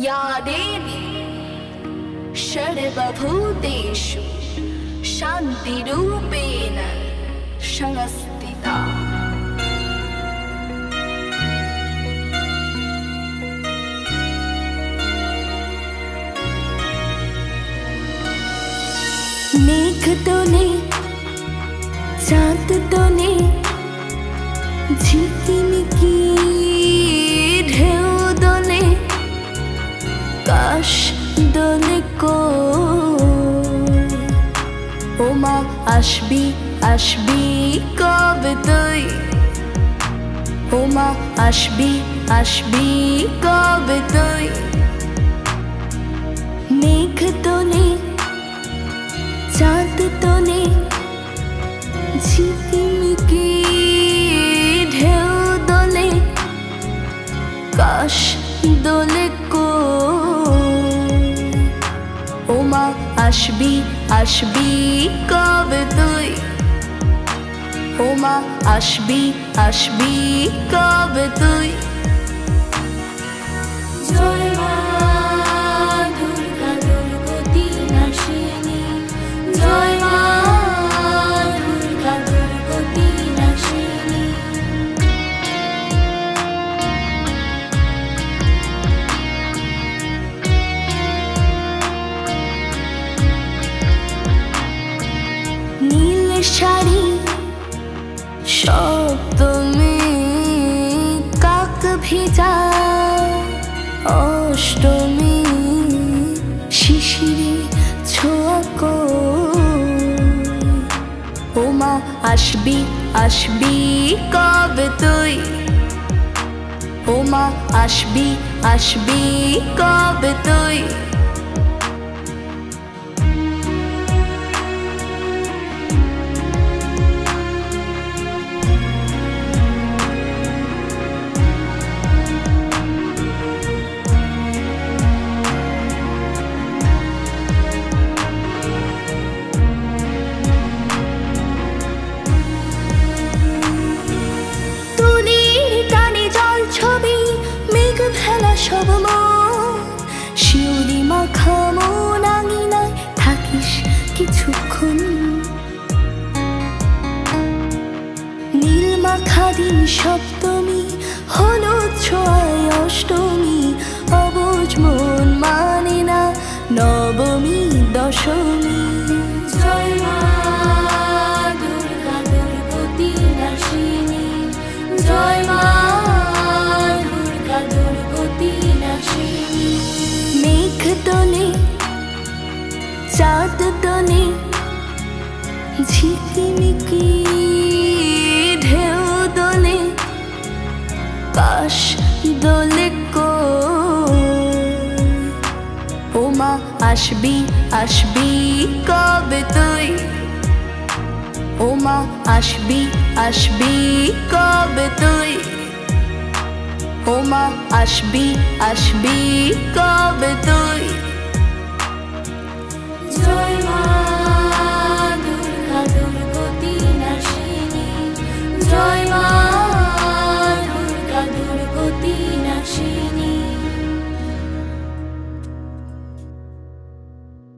या देवी सर्वभूतेषु शान्तिरूपेण संस्थिता। मेघ तो ने चाँद तो ने झिकिमिकी ढेउ दोले काश दोले को ओमा आसबी आसबी कबे तुई ओमा आसबी आसबी कबे तुई मेघ तो ने चाँद तो ने झिकिमिकी ढेउ दोले काश दोले को ओमा आसबी आसबी कबे तुई ओमा आसबी आसबी कबे तुई। जय मा दुर्गा दुर्गति नाशिनी जय मा दुर्गा दुर्गति नाशिनी। নীল শাড়ি সপ্তমী কাক ভেজা অষ্টমী শিশিরে ছোঁয়া কো ওমা আসবি আসবি কবে তুই ওমা আসবি আসবি কবে তুই। সব শিউলি মাখা মন আঙিনায় থাকিস কিছুক্ষণ নীল মাখা দিন সপ্তমী হলুদ ছোঁয়ায় অষ্টমী অবুঝ মন মানে না নবমী দশমী। জয় মা দুর্গা দুর্গতি নাশিনী জয় মা मेघ तोले चाँद तोले झिकिमिकी ढेउ दोले काश दोले को ओमा आसबी आसबी कबे तुई ओमा आसबी आसबी कबे तुई ओमा आसबी आसबी कबे तुई।